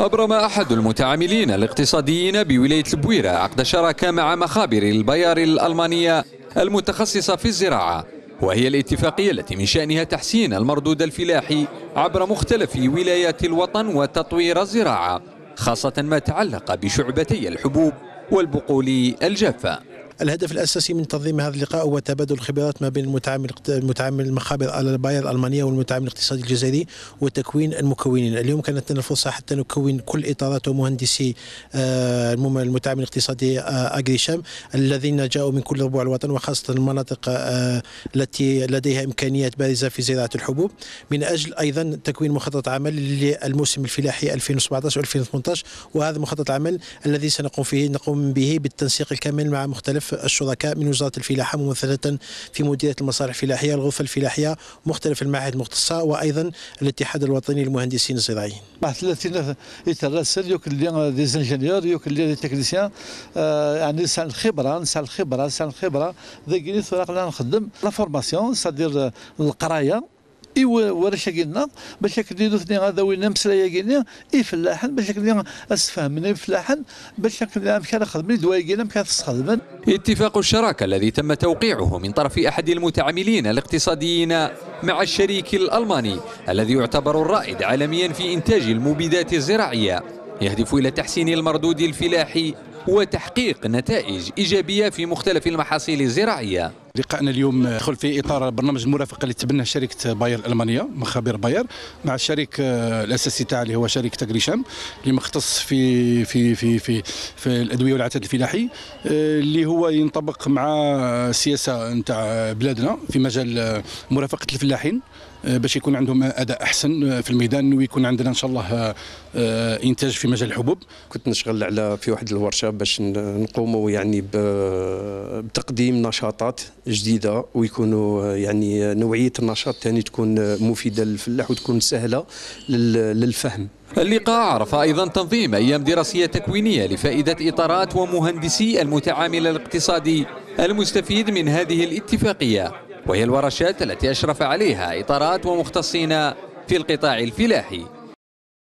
أبرم أحد المتعاملين الاقتصاديين بولاية البويرة عقد شراكة مع مخابر البيار الألمانية المتخصصة في الزراعة، وهي الاتفاقية التي من شأنها تحسين المردود الفلاحي عبر مختلف ولايات الوطن وتطوير الزراعة، خاصة ما تعلق بشعبتي الحبوب والبقول الجافة. الهدف الأساسي من تنظيم هذا اللقاء هو تبادل الخبرات ما بين المتعامل مخابر البيار الألمانية والمتعامل الاقتصادي الجزائري وتكوين المكونين. اليوم كانت لنا الفرصة حتى نكون كل إطارات ومهندسي المتعامل الاقتصادي أغريشام الذين جاءوا من كل ربوع الوطن، وخاصة المناطق التي لديها إمكانيات بارزة في زراعة الحبوب، من أجل أيضا تكوين مخطط عمل للموسم الفلاحي 2017 و2018. وهذا مخطط العمل الذي سنقوم به بالتنسيق الكامل مع مختلف الشركاء من وزارة الفلاحة ممثلة في مديرية المصالح الفلاحية، الغرفة الفلاحية، مختلف المعاهد المختصة، وأيضا الاتحاد الوطني للمهندسين الزراعيين. 30 يترسل يوك اللي دي زانجينيور يوك اللي دي تكنيسيان، يعني نسال الخبرة ذاك ثراق لا نخدم لا فورماسيون سادير القرايه ورش قلنا باش كنديرو ثني هذا وين مسلايا قلنا فلاحن باش كنا اسفهمنا فلاحن باش كنا مكان خدمني دوايا قلنا مكان تستخدم. اتفاق الشراكة الذي تم توقيعه من طرف أحد المتعاملين الاقتصاديين مع الشريك الألماني الذي يعتبر الرائد عالميا في إنتاج المبيدات الزراعية يهدف إلى تحسين المردود الفلاحي وتحقيق نتائج إيجابية في مختلف المحاصيل الزراعية. لقاءنا اليوم يدخل في اطار برنامج المرافقه اللي تبناه شركه باير الالمانيه مخابر باير مع الشريك الاساسي تاعها اللي هو شركه أغريشام اللي مختص في الادويه والعتاد الفلاحي، اللي هو ينطبق مع السياسه نتاع بلادنا في مجال مرافقه الفلاحين باش يكون عندهم اداء احسن في الميدان، ويكون عندنا ان شاء الله انتاج في مجال الحبوب. كنت نشغل في واحد الورشه باش نقوموا يعني بتقديم نشاطات جديده، ويكونوا يعني نوعيه النشاط ثاني تكون مفيده للفلاح وتكون سهله للفهم. اللقاء عرف أيضا تنظيم أيام دراسية تكوينية لفائدة إطارات ومهندسي المتعامل الاقتصادي المستفيد من هذه الاتفاقية، وهي الورشات التي أشرف عليها إطارات ومختصين في القطاع الفلاحي.